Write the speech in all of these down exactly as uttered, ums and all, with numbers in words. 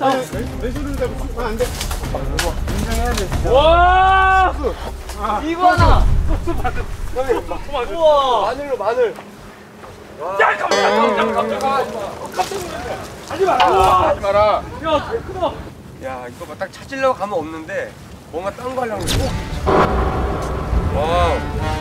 내 손으로 잡으면 안 돼. 인정해야 돼. 와! 이거나. 우와. 마늘로 마늘. 야, 깜짝이야, 깜짝이야, 깜짝이야. 하지 마라. 하지 마라. 야, 되게 크다. 야, 이거 봐. 딱 찾으려고 가면 없는데 뭔가 딴 거 하려고. 와.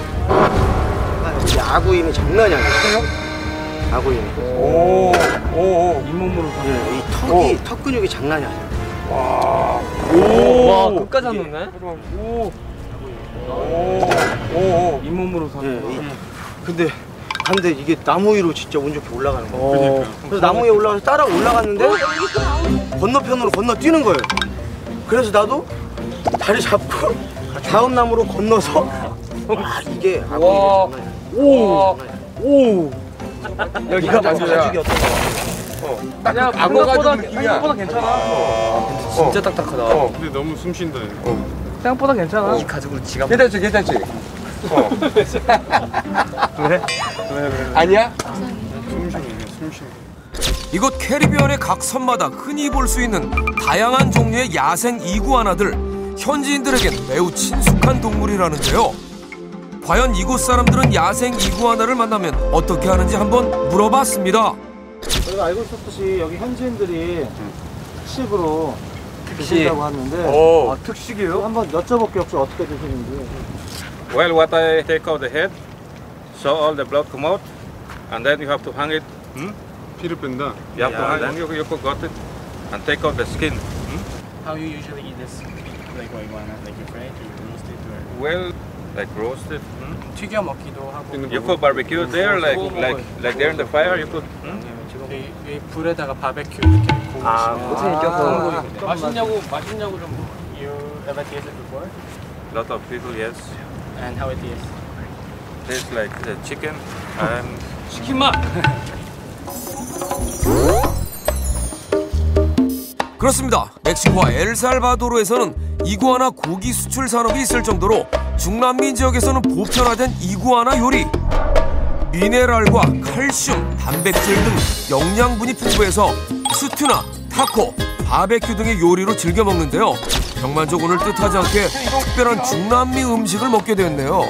아구임이 장난이 아니에요. 아구임. 오. 오. 잇몸으로 네, 이 턱이 오. 턱 근육이 장난이 아니에요. 와. 오. 와, 끝까지 안 넣네. 오. 오. 오. 잇몸으로 사는 네, 거. 이, 근데 근데 이게 나무 위로 진짜 운 좋게 올라가는 거예요. 어. 그래서 나무 위에 올라가서 따라 올라갔는데 건너편으로 건너 뛰는 거예요. 그래서 나도 다리 잡고 다음 나무로 건너서 와 이게 아구임이 장난이 아니에요. 오. 오. 여기가 가죽이었던 거. 어. 딱 야, 악어 가죽 생각보다, 느낌이야. 생각보다 괜찮아. 어. 진짜 딱딱하다. 어. 근데 너무 숨 쉰다. 생각보다 괜찮아. 이 가죽으로 지갑. 괜찮지, 괜찮지. 어. 왜? 왜, 왜? 아니야? 숨 쉬네, 숨 쉬네. 이곳 캐리비안의 각 섬마다 흔히 볼 수 있는 다양한 종류의 야생 이구아나들. 현지인들에겐 매우 친숙한 동물이라는데요. 과연 이곳 사람들은 야생 이구아나를 만나면 어떻게 하는지 한번 물어봤습니다. 저희가 알고 있었듯이 여기 현지인들이 특식으로 특식. 드신다고 하는데 오. 아, 특식이에요? 한번 여쭤볼게요. 혹시 어떻게 드시는지. Well, what I take out the head, so all the blood come out, and then you have to hang it. Hmm? 피를 뺀다. You have to hang, then you, you forgot it, and take out the skin. Hmm? How you usually eat this, like iguana, like you fry it or you roast it or Well, like roasted. Hmm? 튀겨 먹기도 하고. 있는 You 거고. could barbecue there, like like like there in the fire. You could. Hmm? 이, 이 불에다가 바베큐 이렇게 구우시면 아, 코튼이 껴서. 아, 맛있냐고 맛있냐고 좀. You ever tasted before? Lot of people, yes. And how it tastes? Tastes like the chicken, and 치킨 맛. 그렇습니다. 멕시코와 엘살바도르에서는 이구아나 고기 수출 산업이 있을 정도로 중남미 지역에서는 보편화된 이구아나 요리. 미네랄과 칼슘, 단백질 등 영양분이 풍부해서 스튜나, 타코, 바베큐 등의 요리로 즐겨 먹는데요. 병만족 오늘 뜻하지 않게 특별한 중남미 음식을 먹게 되었네요.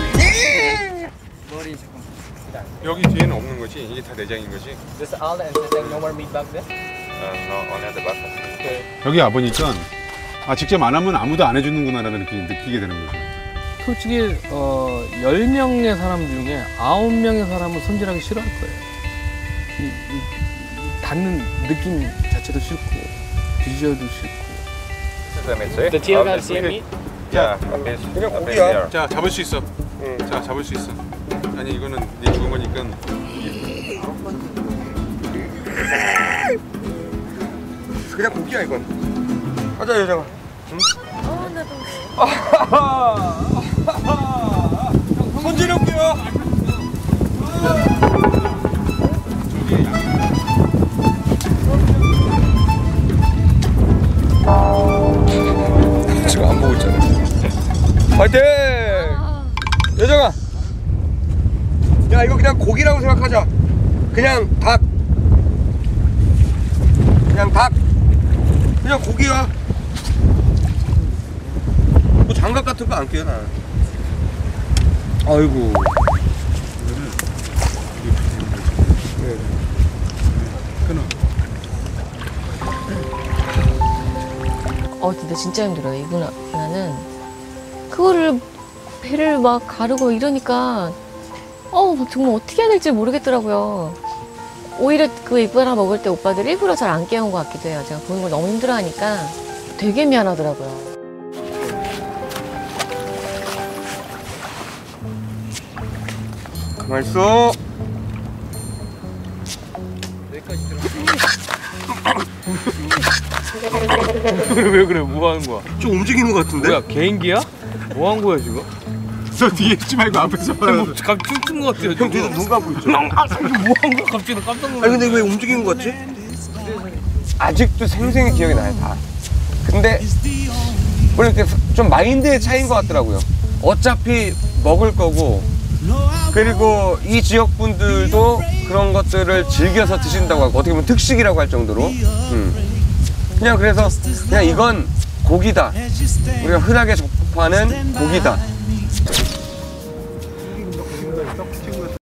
여기 뒤에는 없는 거지? 이게 다 내장인 거지? This all and there's like no more meat back there? uh, no, only at the back. 여기 와보니까 아 직접 안 하면 아무도 안 해주는구나라는 느낌이 느끼게 되는 거죠. 솔직히 어, 열 명의 사람 중에 아홉 명의 사람은 손질하기 싫어할 거예요. 이, 이, 이 닿는 느낌 자체도 싫고 비주얼도 싫고. The teal garcia meat? Yeah, a piece, 그냥 a piece 고기야. there. 자 잡을 수 있어. 응. 자 잡을 수 있어. 아니 이거는 네 죽은 거니까. 그냥 고기야 이건. 가자 여자가. 응? 어, 나도. 손질해올게요. 지금 안 보고 있잖아. 파이팅! 여자가. 야 이거 그냥 고기라고 생각하자. 그냥 닭. 그냥 닭. 그냥 고기야. 뭐 장갑 같은 거 안 껴요 나. 아이고. 어, 근데 진짜 힘들어요. 이구나는 그거를 배를 막 가르고 이러니까 어, 정말 어떻게 해야 될지 모르겠더라고요. 오히려 그 이구나 먹을 때 오빠들 일부러 잘 안 깨운 것 같기도 해요. 제가 보는 걸 너무 힘들어하니까 되게 미안하더라고요. 가만 있어. 왜 그래? 뭐 하는 거야? 좀 움직이는 것 같은데? 뭐야, 개인기야? 뭐 한 거야 지금? 저 뒤에 있지 말고 앞에서 봐요. 갑자기 춤춘 것 같아요. 형 뒤에서 눈 감고 있죠? 뭐 한 거야? 갑자기 나 깜짝 놀랐어. 아니 근데 왜 움직이는 것 같지? 아직도 생생히 기억이 나요 다. 근데 원래 이렇게 좀 마인드의 차이인 것 같더라고요. 어차피 먹을 거고 그리고 이 지역 분들도 그런 것들을 즐겨서 드신다고 하고 어떻게 보면 특식이라고 할 정도로 음. 그냥 그래서 그냥 이건 고기다. 우리가 흔하게 접하는 고기다.